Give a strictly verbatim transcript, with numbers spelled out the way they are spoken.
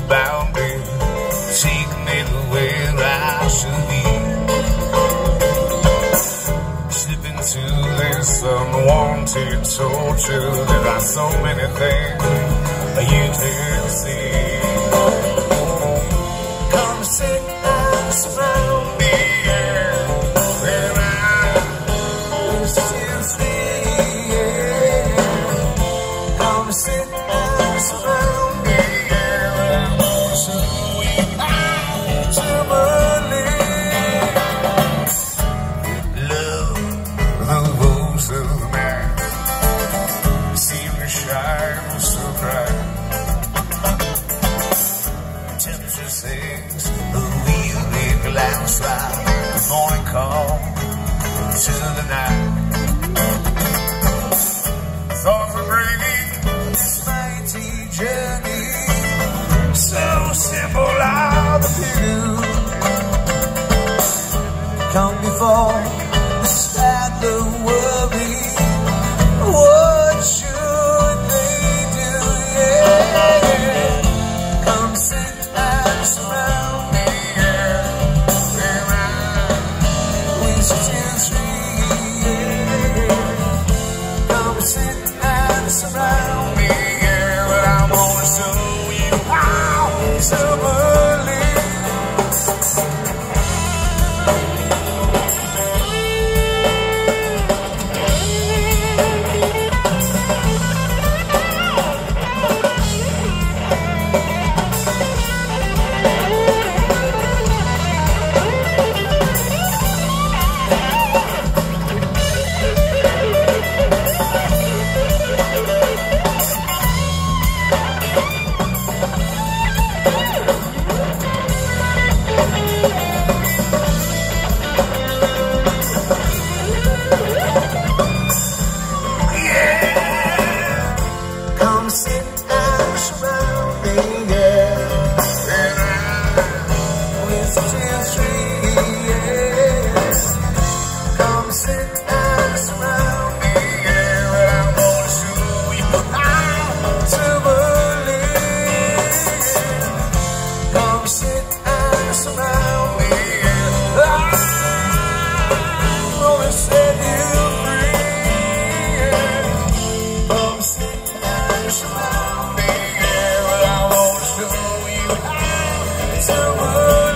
about me, taking me the way that I should be. Slip into this unwanted torture. There are so many things that you can't see. Come sit and surround me, yeah, where I still see, yeah. Come sit and surround me, yeah, where I'm gonna show you how to believe. Love, the rose of man, seem to shine so bright. Temperature sings, the wheel big landslide, the morning call to the night. Thoughts are bringing this mighty journey, so simple are the view. Come before the start the worry. What should they do? Yeah, come sit and surround me, yeah, where I wish to see, yeah. Come sit and surround me, yeah, but I'm gonna show you how to believe. Come sit and surround me, yeah, and I will still see, yeah. Come sit and surround me, yeah, and I'm gonna show you how to believe. Come sit and surround me, yeah, I'm gonna set you free, yeah. Come sit and surround me, yeah, but I won't show you how to work.